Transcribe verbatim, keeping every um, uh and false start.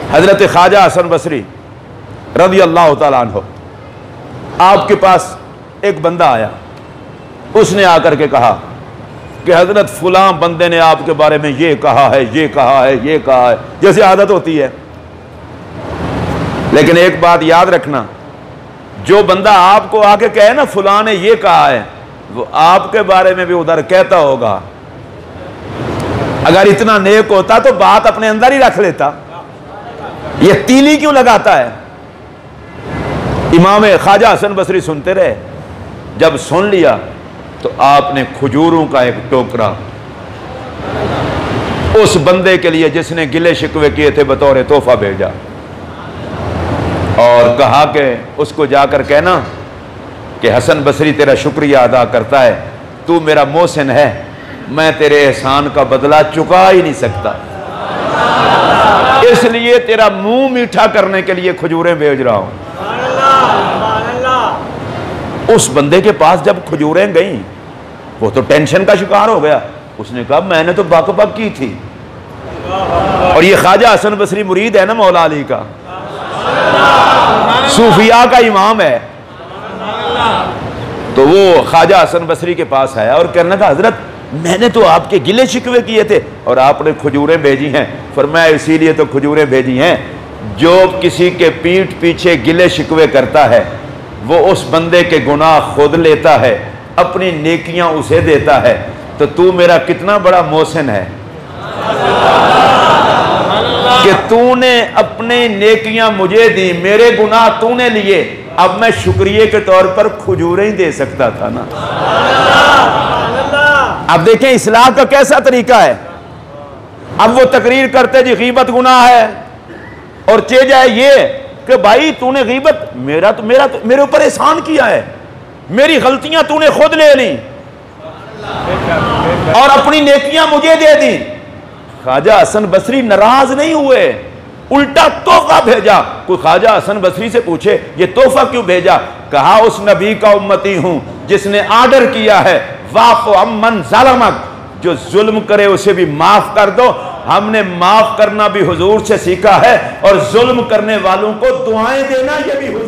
हजरत ख्वाजा हसन बसरी रज़ी अल्लाह तआला अन्हु, आपके पास एक बंदा आया, उसने आकर के कहा कि हजरत फलां बंदे ने आपके बारे में ये कहा है, ये कहा है, ये कहा है, जैसे आदत होती है। लेकिन एक बात याद रखना, जो बंदा आपको आके कहे ना फलां ने ये कहा है, वो आपके बारे में भी उधर कहता होगा। अगर इतना नेक होता तो बात अपने अंदर ही रख लेता, ये तीली क्यों लगाता है? इमाम ख्वाजा हसन बसरी सुनते रहे। जब सुन लिया तो आपने खजूरों का एक टोकरा उस बंदे के लिए जिसने गिले शिकवे किए थे बतौर तोहफा भेजा और कहा कि उसको जाकर कहना कि हसन बसरी तेरा शुक्रिया अदा करता है, तू मेरा मोहसिन है, मैं तेरे एहसान का बदला चुका ही नहीं सकता, इसलिए तेरा मुंह मीठा करने के लिए खजूरें भेज रहा हूं। उस बंदे के पास जब खजूरें गईं, वो तो टेंशन का शिकार हो गया। उसने कहा मैंने तो बक बक की थी। और ये ख्वाजा हसन बसरी मुरीद है ना मौला अली का, सूफिया का इमाम है। तो वो ख्वाजा हसन बसरी के पास आया और कहने लगा हजरत मैंने तो आपके गिले शिकवे किए थे और आपने खजूरें भेजी हैं। फरमाया इसीलिए तो खजूरें भेजी हैं, जो किसी के पीठ पीछे गिले शिकवे करता है वो उस बंदे के गुनाह खुद लेता है, अपनी नेकियां उसे देता है। तो तू मेरा कितना बड़ा मोहसिन है कि तूने अपनी नेकियां मुझे दी, मेरे गुनाह तूने लिए, अब मैं शुक्रिया के तौर पर खजूरें ही दे सकता था ना। अब देखें इस्लाह का कैसा तरीका है। अब वो तकरीर करते जी गीबत गुनाह है और चे जाए ये कि भाई तूने गीबत, मेरा तो मेरा तो मेरे ऊपर एहसान किया है, मेरी गलतियां तूने खुद ले ली और अपनी नेकियां मुझे दे दी। ख्वाजा हसन बसरी नाराज नहीं हुए, उल्टा तोहफा भेजा। कोई ख्वाजा हसन बसरी से पूछे ये तोहफा क्यों भेजा? कहा उस नबी का उम्मती हूं जिसने आर्डर किया है वाफ़ अम्मन ज़लमक, जो जुल्म करे उसे भी माफ कर दो। हमने माफ करना भी हुजूर से सीखा है और जुल्म करने वालों को दुआएं देना ये भी हुजूर